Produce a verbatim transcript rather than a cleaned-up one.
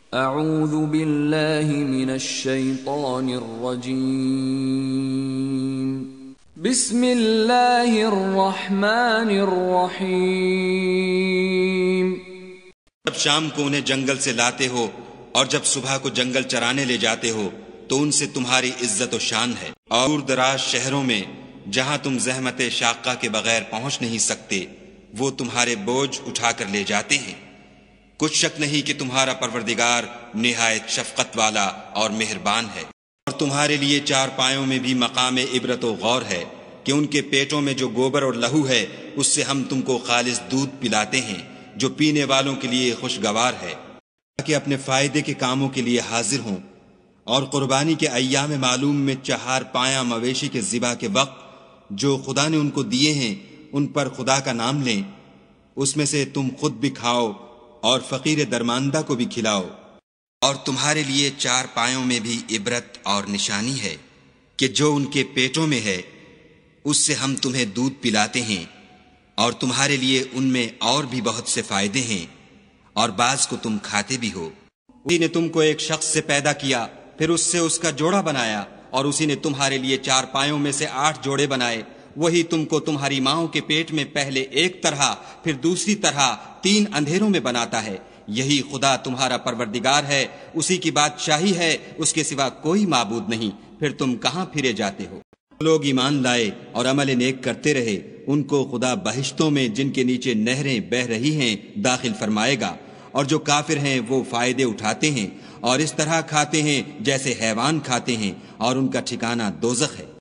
اعوذ باللہ من الشیطان الرجیم بسم اللہ الرحمن الرحیم۔ جب شام کو انہیں جنگل سے لاتے ہو اور جب صبح کو جنگل چرانے لے جاتے ہو تو ان سے تمہاری عزت و شان ہے، اور دور دراز شہروں میں جہاں تم زحمت شاقہ کے بغیر پہنچ نہیں سکتے وہ تمہارے بوجھ اٹھا کر لے جاتے ہیں۔ کچھ شک نہیں کہ تمہارا پروردگار نہایت شفقت والا اور مہربان ہے، اور تمہارے لیے چار پایوں میں بھی مقام عبرت و غور ہے کہ ان کے پیٹوں میں جو گوبر اور لہو ہے اس سے ہم تم کو خالص دودھ پلاتے ہیں جو پینے والوں کے لیے خوشگوار ہے، تاکہ اپنے فائدے کے کاموں کے لیے حاضر ہوں، اور قربانی کے ایام معلوم میں چہار پایاں مویشی کے ذبح کے وقت جو خدا نے ان کو دیے ہیں ان پر خدا کا نام لیں، اس میں سے تم خود بھی کھاؤ اور فقیر درماندہ کو بھی کھلاؤ۔ اور تمہارے لیے چار پایوں میں بھی عبرت اور نشانی ہے کہ جو ان کے پیٹوں میں ہے اس سے ہم تمہیں دودھ پلاتے ہیں، اور تمہارے لیے ان میں اور بھی بہت سے فائدے ہیں، اور بعض کو تم کھاتے بھی ہو۔ اسی نے تم کو ایک شخص سے پیدا کیا، پھر اس سے اس کا جوڑا بنایا، اور اسی نے تمہارے لیے چار پایوں میں سے آٹھ جوڑے بنائے۔ وہی تم کو تمہاری ماؤں کے پیٹ میں پہلے ایک طرح پھر دوسری طرح تین اندھیروں میں بناتا ہے۔ یہی خدا تمہارا پروردگار ہے، اسی کی بادشاہی ہے، اس کے سوا کوئی معبود نہیں۔ پھر تم کہاں پھرے جاتے ہو؟ لوگ ایمان لائے اور عمل نیک کرتے رہے ان کو خدا بہشتوں میں جن کے نیچے نہریں بہہ رہی ہیں داخل فرمائے گا، اور جو کافر ہیں وہ فائدے اٹھاتے ہیں اور اس طرح کھاتے ہیں جیسے حیوان کھاتے ہیں، اور ان کا ٹھکانہ دوزخ ہے۔